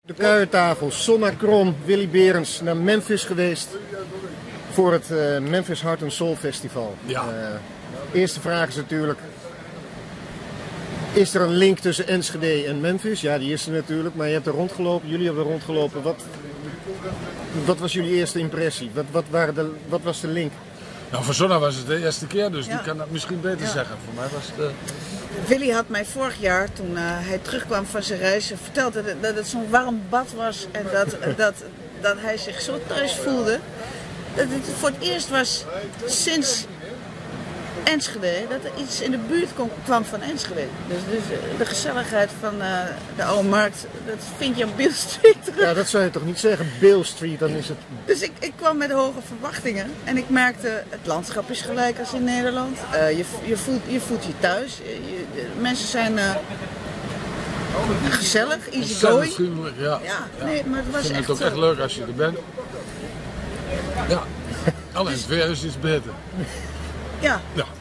De kuiertafel, Sonna Krom, Willy Berends naar Memphis geweest voor het Memphis Heart and Soul Festival. Ja. Eerste vraag is natuurlijk, is er een link tussen Enschede en Memphis? Ja, die is er natuurlijk, maar je hebt er rondgelopen, jullie hebben er rondgelopen. Wat was jullie eerste impressie? Wat was de link? Nou, voor Sonna was het de eerste keer, dus die kan dat misschien beter zeggen. Voor mij was het... Willy had mij vorig jaar, toen hij terugkwam van zijn reis, verteld dat het zo'n warm bad was en dat hij zich zo thuis voelde. Dat het voor het eerst was sinds Enschede dat er iets in de buurt kwam van Enschede. Dus de gezelligheid van de oude markt, dat vind je op Beale Street terug. Ja, dat zou je toch niet zeggen, Beale Street, dan is het... Dus ik kwam met hoge verwachtingen en ik merkte, het landschap is gelijk als in Nederland. Je voelt je thuis, mensen zijn gezellig, easygoing. Vriendelijk, ja. Nee, maar het was ik vind echt het ook echt leuk als je er bent. Ja, alleen het weer is iets beter. Ja.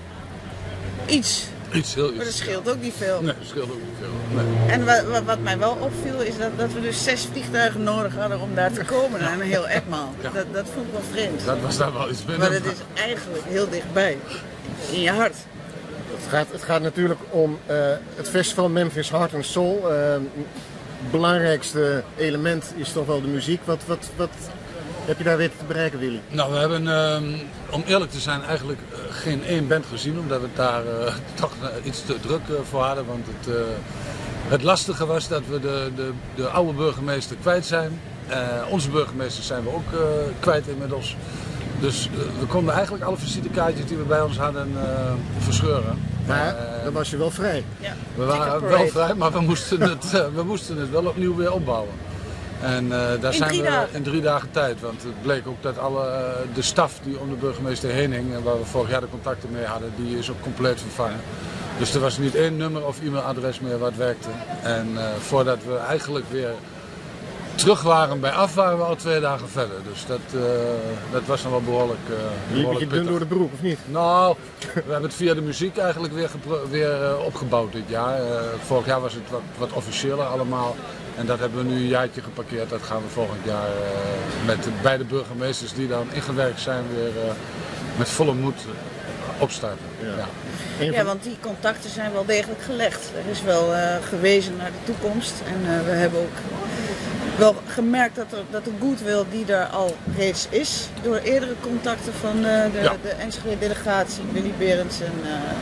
Iets heel iets. Maar dat scheelt ook niet veel. Nee, dat scheelt ook niet veel. Nee. En wat mij wel opviel is dat we dus 6 vliegtuigen nodig hadden om daar te komen naar een heel etmaal. Ja. Dat vond ik wel vreemd. Dat was daar wel iets binnen. Maar het is eigenlijk heel dichtbij. In je hart. Het gaat natuurlijk om het festival Memphis Heart and Soul. Het belangrijkste element is toch wel de muziek. Wat heb je daar weten te bereiken, Willy? Nou, we hebben, om eerlijk te zijn, eigenlijk geen één band gezien, omdat we het daar toch iets te druk voor hadden. Want het lastige was dat we de oude burgemeester kwijt zijn. Onze burgemeester zijn we ook kwijt inmiddels. Dus we konden eigenlijk alle visitekaartjes die we bij ons hadden verscheuren. Maar dan was je wel vrij. Ja. We waren wel vrij, maar we moesten het wel opnieuw weer opbouwen. En daar zijn we in 3 dagen tijd, want het bleek ook dat de staf die om de burgemeester heen hing, en waar we vorig jaar de contacten mee hadden, die is ook compleet vervangen. Dus er was niet één nummer of e-mailadres meer wat werkte. En voordat we eigenlijk weer terug waren bij af, waren we al 2 dagen verder. Dus dat was dan wel behoorlijk Liep je dun door de broek, of niet? Nou, we hebben het via de muziek eigenlijk weer opgebouwd dit jaar. Vorig jaar was het wat officiëler allemaal. En dat hebben we nu een jaartje geparkeerd. Dat gaan we volgend jaar met beide burgemeesters die dan ingewerkt zijn weer met volle moed opstarten. Ja, want die contacten zijn wel degelijk gelegd. Er is wel gewezen naar de toekomst. En we hebben ook wel gemerkt dat de goodwill die daar al reeds is, door eerdere contacten van de Enschede-delegatie, Willy Berends en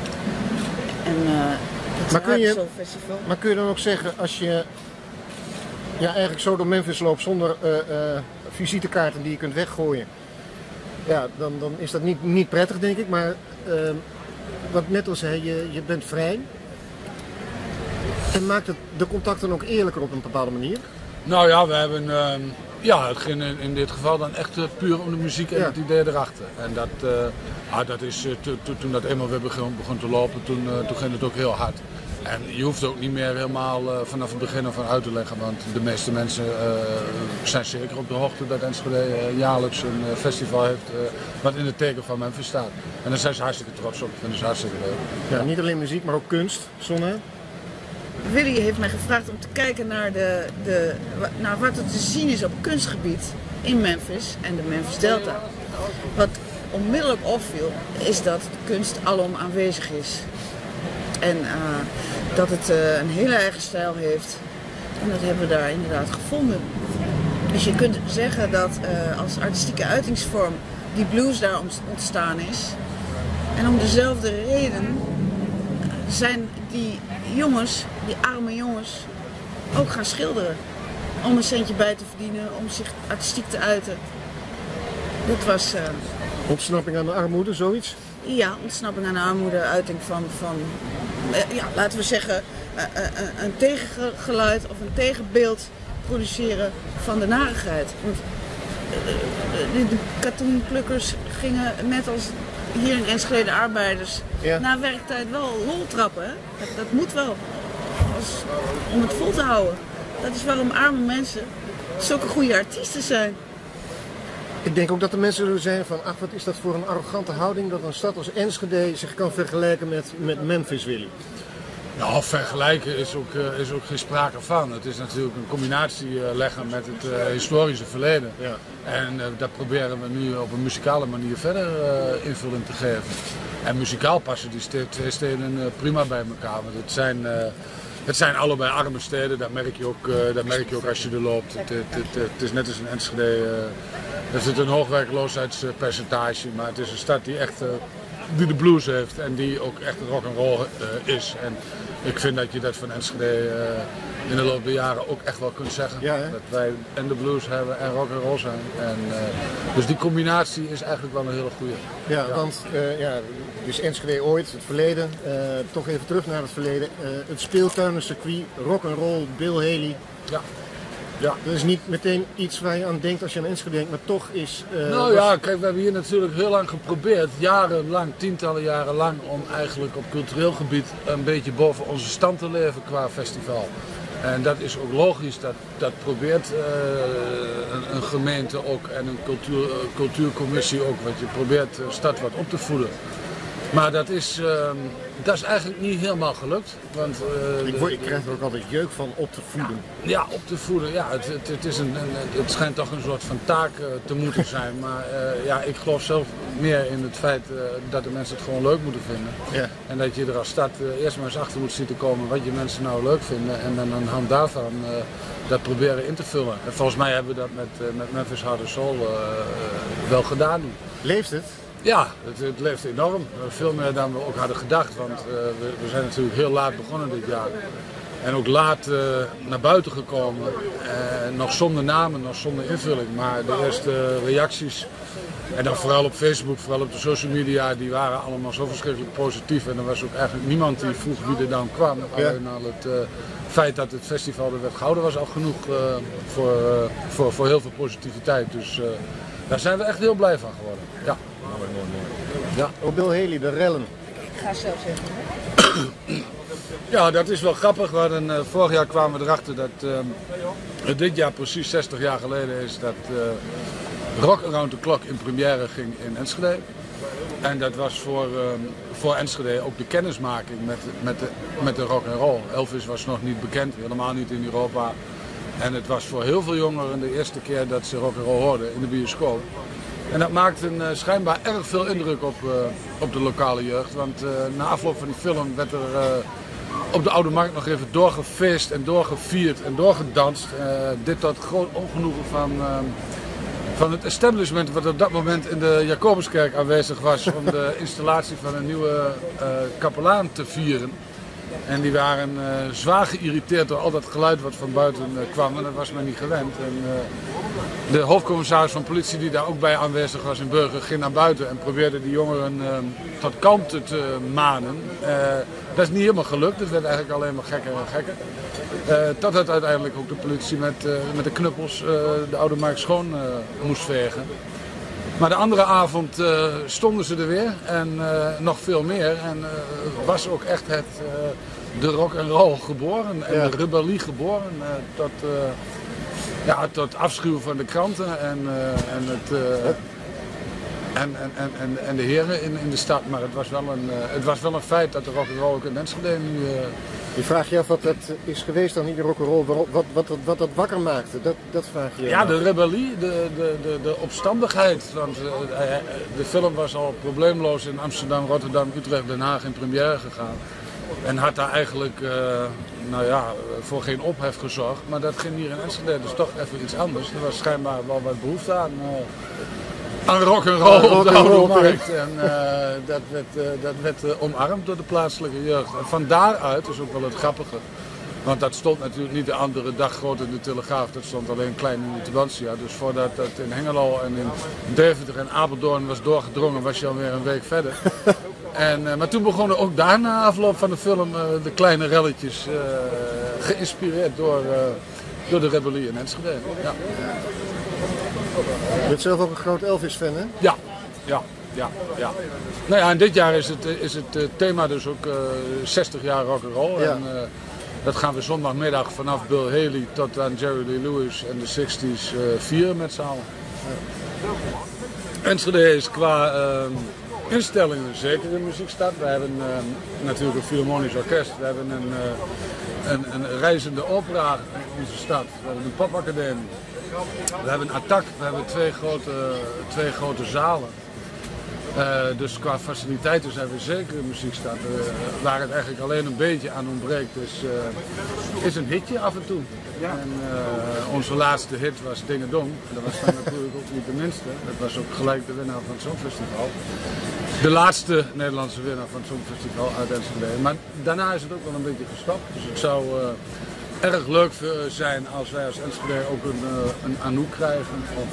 het Heart and Soul Festival. Maar kun je dan ook zeggen, als je eigenlijk zo door Memphis loopt zonder visitekaarten die je kunt weggooien, ja, dan is dat niet prettig, denk ik. Maar wat net al zei, je bent vrij. En maakt het de contacten ook eerlijker op een bepaalde manier? Nou ja, we hebben... het ging in dit geval dan echt puur om de muziek en het idee erachter. En dat is toen dat eenmaal weer begon te lopen, toen ging het ook heel hard. En je hoeft ook niet meer helemaal vanaf het begin af aan uit te leggen, want de meeste mensen zijn zeker op de hoogte dat Enschede jaarlijks een festival heeft wat in het teken van Memphis staat. En daar zijn ze hartstikke trots op, vinden ze hartstikke leuk. Ja, niet alleen muziek, maar ook kunst, Sonna. Willy heeft mij gevraagd om te kijken naar wat er te zien is op kunstgebied in Memphis en de Memphis Delta. Wat onmiddellijk opviel is dat de kunst alom aanwezig is. En dat het een hele eigen stijl heeft. En dat hebben we daar inderdaad gevonden. Dus je kunt zeggen dat als artistieke uitingsvorm die blues daar ontstaan is. En om dezelfde reden zijn die jongens, die arme jongens, ook gaan schilderen. Om een centje bij te verdienen, om zich artistiek te uiten. Dat was... Ontsnapping aan de armoede, zoiets? Ja, ontsnapping aan de armoede, uiting van laten we zeggen, een tegengeluid of een tegenbeeld produceren van de narigheid. Want de katoenplukkers gingen net als hier in Enschede de arbeiders na werktijd wel lol trappen. Hè? Dat moet wel, om het vol te houden. Dat is waarom arme mensen zulke goede artiesten zijn. Ik denk ook dat de mensen zullen zijn van, ach, wat is dat voor een arrogante houding dat een stad als Enschede zich kan vergelijken met Memphis, Willy. Nou, vergelijken is ook geen sprake van. Het is natuurlijk een combinatie leggen met het historische verleden. Ja. En dat proberen we nu op een muzikale manier verder invulling te geven. En muzikaal passen die twee steden prima bij elkaar. Want het zijn allebei arme steden, dat merk je ook als je er loopt. Het is net als in Enschede. Er zit een hoog werkloosheidspercentage, maar het is een stad die de blues heeft en die ook echt rock'n'roll is. En ik vind dat je dat van Enschede in de loop der jaren ook echt wel kunt zeggen. Ja, dat wij en de blues hebben en rock'n'roll zijn. Dus die combinatie is eigenlijk wel een hele goede. Ja, want dus Enschede ooit, het verleden, toch even terug naar het verleden. Het speeltuinencircuit, rock'n'roll, Bill Haley. Ja. Ja. Dat is niet meteen iets waar je aan denkt als je aan Enschede denkt, maar toch is... kijk, we hebben hier natuurlijk heel lang geprobeerd, jarenlang, tientallen jaren lang, om eigenlijk op cultureel gebied een beetje boven onze stand te leven qua festival. En dat is ook logisch, dat probeert een gemeente ook en een cultuurcommissie ook, want je probeert de stad wat op te voeden. Maar dat is eigenlijk niet helemaal gelukt. Want, ik krijg er ook altijd jeuk van op te voeden. Ja, op te voeden. Ja, het schijnt toch een soort van taak te moeten zijn. Maar ik geloof zelf meer in het feit dat de mensen het gewoon leuk moeten vinden. Ja. En dat je er als stad eerst maar eens achter moet zien te komen wat je mensen nou leuk vinden. En dan aan de hand daarvan dat proberen in te vullen. En volgens mij hebben we dat met Memphis Heart & Soul wel gedaan nu. Leeft het? Ja, het leeft enorm. Veel meer dan we ook hadden gedacht, want we zijn natuurlijk heel laat begonnen dit jaar. En ook laat naar buiten gekomen, nog zonder namen, nog zonder invulling. Maar de eerste reacties, en dan vooral op Facebook, vooral op de social media, die waren allemaal zo verschrikkelijk positief. En er was ook eigenlijk niemand die vroeg wie er dan kwam. Ja. Alleen al het feit dat het festival er werd gehouden was al genoeg voor heel veel positiviteit. Dus daar zijn we echt heel blij van geworden. Ja. Mooi. Ja. Oh, Bill Haley, de rellen. Ik ga zelf zeggen. Ja, dat is wel grappig. Vorig jaar kwamen we erachter dat dit jaar precies 60 jaar geleden is dat Rock Around the Clock in première ging in Enschede. En dat was voor Enschede ook de kennismaking met de rock and roll. Elvis was nog niet bekend, helemaal niet in Europa. En het was voor heel veel jongeren de eerste keer dat ze rock and roll hoorden in de bioscoop. En dat maakte schijnbaar erg veel indruk op de lokale jeugd. Want na afloop van die film werd er op de Oude Markt nog even doorgefeest en doorgevierd en doorgedanst. Dit tot groot ongenoegen van het establishment wat op dat moment in de Jacobuskerk aanwezig was om de installatie van een nieuwe kapelaan te vieren. En die waren zwaar geïrriteerd door al dat geluid wat van buiten kwam. En dat was men niet gewend. En de hoofdcommissaris van politie die daar ook bij aanwezig was in Burger ging naar buiten en probeerde die jongeren tot kalmte te manen. Dat is niet helemaal gelukt. Het werd eigenlijk alleen maar gekker en gekker. Totdat uiteindelijk ook de politie met de knuppels de Oude Markt schoon moest vegen. Maar de andere avond stonden ze er weer en nog veel meer. En was ook echt de rock and roll geboren en de rebellie geboren. Tot afschuw van de kranten en de heren in de stad. Maar het was wel een feit dat de rock and roll ook in Enschede nu... Je vraagt je af wat dat is geweest dan, niet de rock'n'roll, wat dat wakker maakte, dat vraag je. Ja, de rebellie, de opstandigheid. Want de film was al probleemloos in Amsterdam, Rotterdam, Utrecht, Den Haag in première gegaan. En had daar eigenlijk voor geen ophef gezorgd. Maar dat ging hier in Enschede dus toch even iets anders. Er was schijnbaar wel wat behoefte aan rock'n'roll op de Oude Markt. En dat werd omarmd door de plaatselijke jeugd. En van daaruit is ook wel het grappige. Want dat stond natuurlijk niet de andere dag groot in de Telegraaf. Dat stond alleen klein in de Tubantia. Dus voordat dat in Hengelo en in Deventer en Apeldoorn was doorgedrongen, was je alweer een week verder. Maar toen begonnen ook daar na afloop van de film de kleine relletjes. Geïnspireerd door de rebellie in Enschede. Ja. Je bent zelf ook een groot Elvis-fan, hè? Ja. Nou ja, en dit jaar is het thema dus ook 60 jaar rock'n'roll. Ja. En dat gaan we zondagmiddag vanaf Bill Haley tot aan Jerry Lee Lewis en de 60's vieren met z'n allen. Ja. Enschede is qua instellingen, zeker in muziekstad. We hebben natuurlijk een Philharmonisch Orkest. We hebben een reizende opera in onze stad. We hebben een popacademie. We hebben een attack. We hebben twee grote zalen. Dus qua faciliteiten zijn we zeker in muziekstad. Waar het eigenlijk alleen een beetje aan ontbreekt is een hitje af en toe. Ja. En onze laatste hit was Dingedong. En dat was dan natuurlijk ook niet de minste. Dat was ook gelijk de winnaar van het Songfestival. De laatste Nederlandse winnaar van het Songfestival uit Enschede. Maar daarna is het ook wel een beetje gestopt. Dus het zou erg leuk zijn als wij als Enschede ook een Anouk krijgen. Of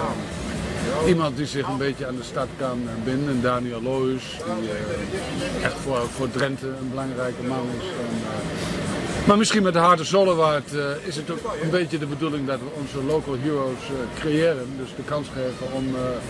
iemand die zich een beetje aan de stad kan binden. Daniel Loos, die echt voor Drenthe een belangrijke man is. Maar misschien met de Harte Sollewaard is het ook een beetje de bedoeling dat we onze local heroes creëren. Dus de kans geven om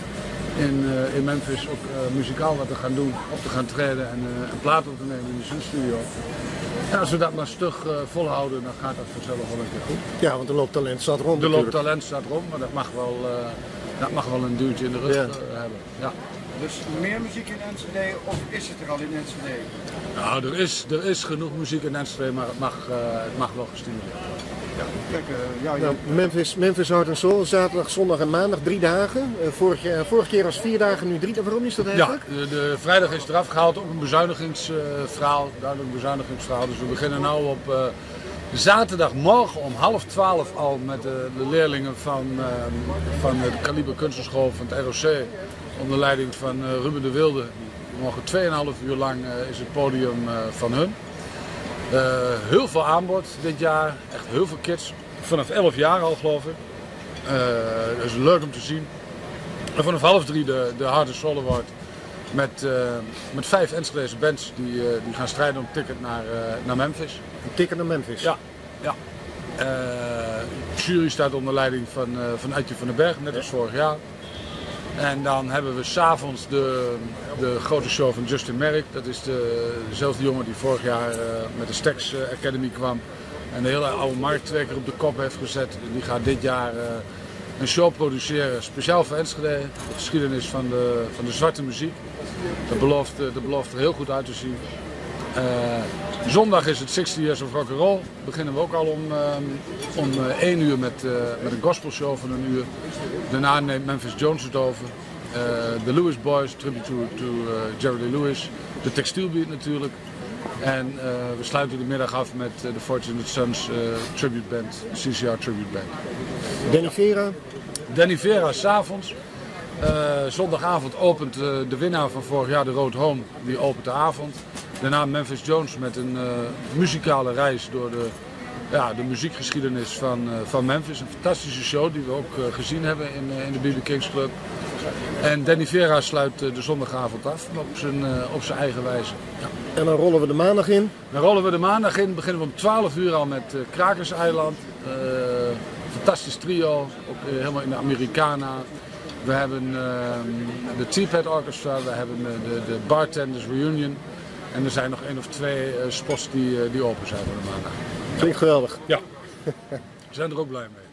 in Memphis ook muzikaal wat te gaan doen, op te gaan treden en een plaat op te nemen in de Zoenstudio. En als we dat maar stug volhouden, dan gaat dat vanzelf wel een keer goed. Ja, want de loop talent staat rond. De loop talent staat rond, maar dat mag wel een duwtje in de rug hebben. Ja. Dus meer muziek in Enschede of is het er al in Enschede? Nou, er is genoeg muziek in Enschede, maar het mag wel gestimuleerd worden. Ja. Nou, Memphis Heart and Soul, zaterdag, zondag en maandag, 3 dagen. Vorige keer was het 4 dagen, nu 3 dagen. Waarom is dat eigenlijk? Ja, de vrijdag is eraf gehaald, ook een bezuinigingsverhaal, duidelijk een bezuinigingsverhaal. Dus we beginnen nu op zaterdagmorgen om 11:30 al met de leerlingen van de Kaliber Kunstenschool van het ROC. Onder leiding van Ruben de Wilde. Morgen 2,5 uur lang is het podium van hun. Heel veel aanbod dit jaar, echt heel veel kids. Vanaf 11 jaar al geloof ik. Dat is leuk om te zien. En vanaf 2:30 de Harte Sollewaard met 5 Enschedese bands die gaan strijden om ticket naar Memphis. Een ticket naar Memphis? Ja. De jury staat onder leiding van Uitje van den Berg, net als vorig jaar. En dan hebben we s'avonds de grote show van Justin Merrick. Dat is dezelfde jongen die vorig jaar met de Stax Academy kwam. En de hele oude markt 2 keer op de kop heeft gezet. Die gaat dit jaar een show produceren, speciaal voor Enschede. De geschiedenis van de zwarte muziek. Dat belooft er heel goed uit te zien. Zondag is het 60 Years of Rock'n'Roll. Beginnen we ook al om 1 uur met een gospelshow van 1 uur. Daarna neemt Memphis Jones het over. De Lewis Boys, tribute to Jerry Lee Lewis. De Textielbeat natuurlijk. En we sluiten de middag af met de Fortunate Sons Tribute Band, CCR Tribute Band. Danny Vera? Danny Vera 's avonds. Zondagavond opent de winnaar van vorig jaar, de Road Home, die opent de avond. Daarna Memphis Jones met een muzikale reis door de muziekgeschiedenis van Memphis. Een fantastische show die we ook gezien hebben in de B.B. King's Club. En Danny Vera sluit de zondagavond af op zijn eigen wijze. Ja. En dan rollen we de maandag in? Dan rollen we de maandag in. Beginnen we om 12 uur al met Krakerseiland. Fantastisch trio, ook helemaal in de Americana. We hebben de Teapot Orchestra, we hebben de Bartenders Reunion. En er zijn nog 1 of 2 spots die open zijn voor de maandag. Klinkt geweldig. Ja, we zijn er ook blij mee.